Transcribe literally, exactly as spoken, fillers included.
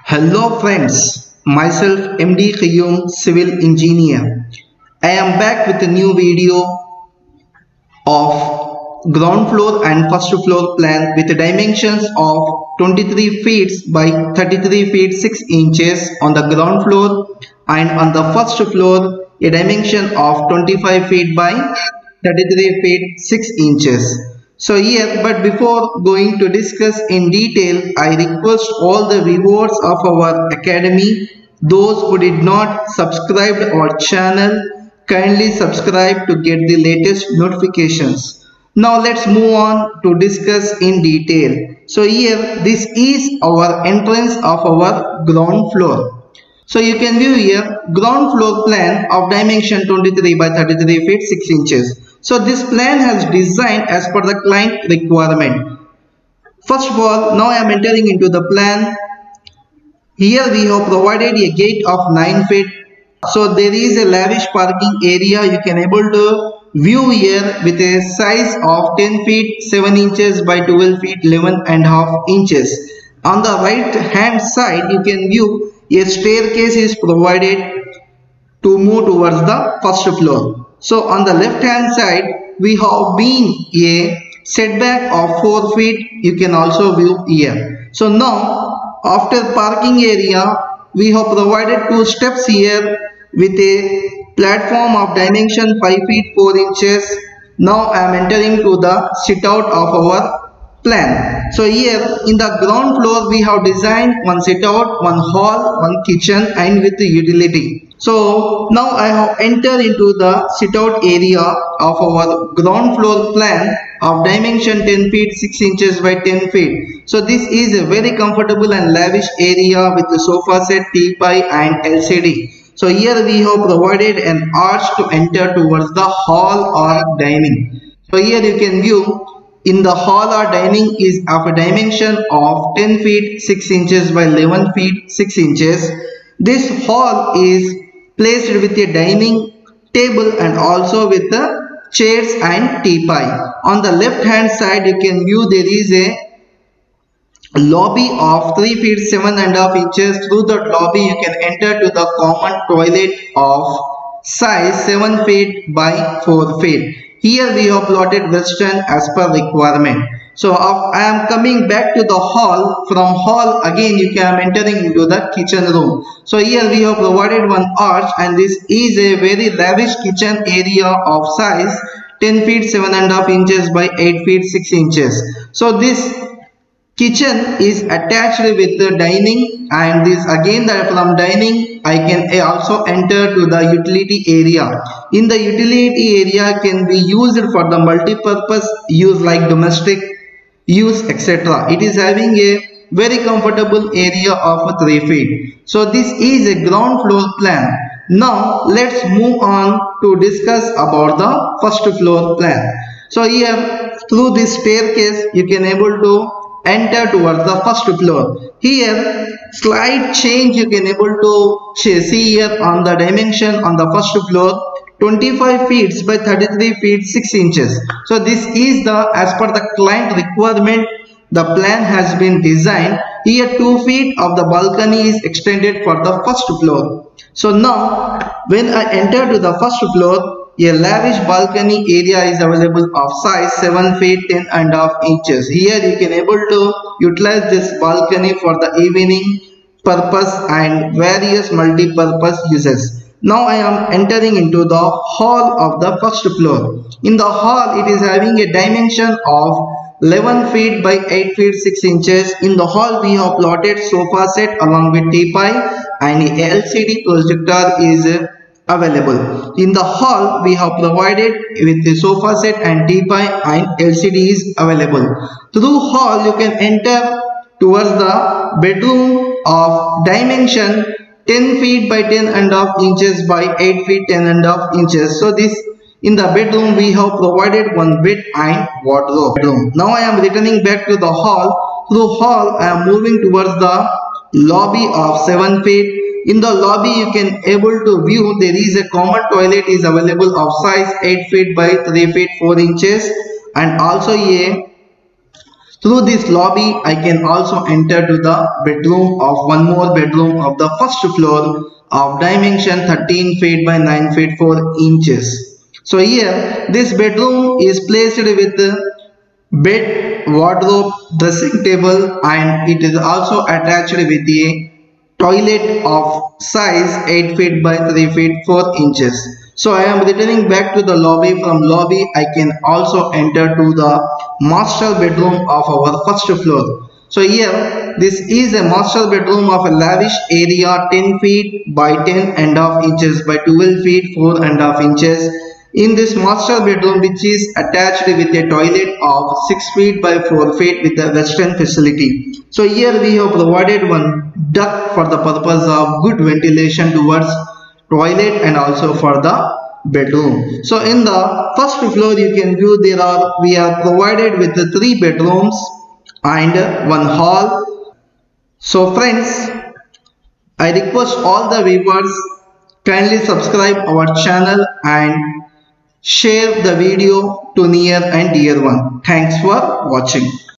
Hello friends, myself M D Qayyum, Civil Engineer. I am back with a new video of ground floor and first floor plan with dimensions of twenty-three feet by thirty-three feet six inches on the ground floor, and on the first floor a dimension of twenty-five feet by thirty-three feet six inches. So here, but before going to discuss in detail, I request all the viewers of our academy, those who did not subscribe our channel, kindly subscribe to get the latest notifications. Now let's move on to discuss in detail. So here, this is our entrance of our ground floor. So you can view here ground floor plan of dimension twenty-three by thirty-three feet six inches. So this plan has designed as per the client requirement. First of all, now I am entering into the plan. Here we have provided a gate of nine feet. So there is a lavish parking area you can able to view here with a size of ten feet seven inches by twelve feet eleven and a half inches. On the right hand side you can view a staircase is provided to move towards the first floor. So on the left hand side we have been a setback of four feet you can also view here. So now after parking area we have provided two steps here with a platform of dimension five feet four inches. Now I am entering to the sit out of our plan. So here in the ground floor we have designed one sit out, one hall, one kitchen and with the utility. So now I have entered into the sit out area of our ground floor plan of dimension ten feet six inches by ten feet. So this is a very comfortable and lavish area with the sofa set, teepot and L C D. So here we have provided an arch to enter towards the hall or dining. So here you can view in the hall or dining is of a dimension of ten feet six inches by eleven feet six inches. This hall is placed with a dining table and also with the chairs and teapot. On the left hand side you can view there is a lobby of three feet seven and a half inches. Through that lobby you can enter to the common toilet of size seven feet by four feet. Here we have plotted western as per requirement. So I am coming back to the hall. From hall again you can entering into the kitchen room. So here we have provided one arch and this is a very lavish kitchen area of size ten feet seven and a half inches by eight feet six inches. So this kitchen is attached with the dining, and this again that from dining I can also enter to the utility area. In the utility area can be used for the multi-purpose use like domestic use et cetera. It is having a very comfortable area of three feet. So this is a ground floor plan. Now let's move on to discuss about the first floor plan. So here through this staircase you can able to enter towards the first floor. Here slight change you can able to see here on the dimension on the first floor twenty-five feet by thirty-three feet six inches. So this is the as per the client requirement the plan has been designed. Here two feet of the balcony is extended for the first floor. So now when I enter to the first floor, a lavish balcony area is available of size seven feet ten and a half inches. Here you can able to utilize this balcony for the evening purpose and various multi-purpose uses. Now I am entering into the hall of the first floor. In the hall it is having a dimension of eleven feet by eight feet six inches. In the hall we have plotted sofa set along with teapot and a L C D projector is available. In the hall we have provided with the sofa set and teapot and L C D is available. Through hall you can enter towards the bedroom of dimension ten feet by ten and a half inches by eight feet ten and a half inches. So this in the bedroom we have provided one bed and wardrobe. Now I am returning back to the hall. Through hall I am moving towards the lobby of seven feet. In the lobby you can able to view there is a common toilet is available of size eight feet by three feet four inches and also a Through this lobby, I can also enter to the bedroom of one more bedroom of the first floor of dimension thirteen feet by nine feet four inches. So here, this bedroom is placed with bed, wardrobe, dressing table, and it is also attached with a toilet of size eight feet by three feet four inches. So I am returning back to the lobby. From lobby I can also enter to the master bedroom of our first floor. So here this is a master bedroom of a lavish area ten feet by ten and a half inches by twelve feet four and a half inches. In this master bedroom, which is attached with a toilet of six feet by four feet with a western facility. So here we have provided one duct for the purpose of good ventilation towards toilet and also for the bedroom. So in the first floor you can view there are we are provided with the three bedrooms and one hall. So friends, I request all the viewers kindly subscribe our channel and share the video to near and dear one. Thanks for watching.